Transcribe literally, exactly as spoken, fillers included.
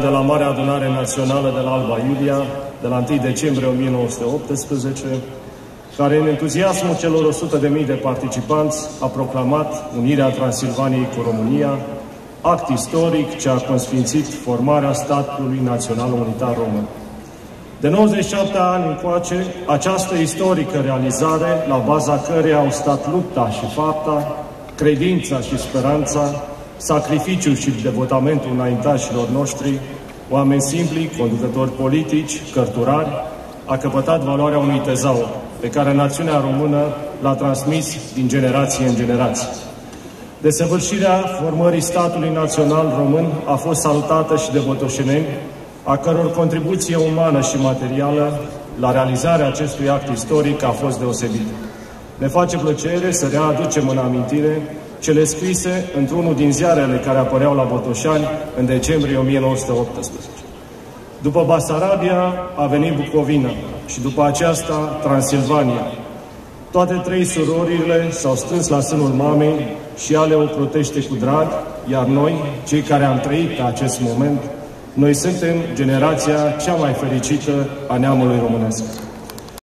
de la Marea Adunare Națională de la Alba Iulia, de la întâi decembrie o mie nouă sute optsprezece, care, în entuziasmul celor o sută de mii de participanți, a proclamat unirea Transilvaniei cu România, act istoric ce a consfințit formarea statului național unitar român. De nouăzeci și șapte ani încoace, această istorică realizare, la baza căreia au stat lupta și fapta, credința și speranța, sacrificiul și devotamentul înaintașilor noștri, oameni simpli, conducători politici, cărturari, a căpătat valoarea unui tezaur, pe care națiunea română l-a transmis din generație în generație. Desăvârșirea formării statului național român a fost salutată și de botoșeneni, a căror contribuție umană și materială la realizarea acestui act istoric a fost deosebită. Ne face plăcere să readucem în amintire cele scrise într-unul din ziarele care apăreau la Botoșani în decembrie o mie nouă sute optsprezece. După Basarabia a venit Bucovina și după aceasta Transilvania. Toate trei surorile s-au strâns la sânul mamei și ea le ocrotește cu drag, iar noi, cei care am trăit acest moment, noi suntem generația cea mai fericită a neamului românesc.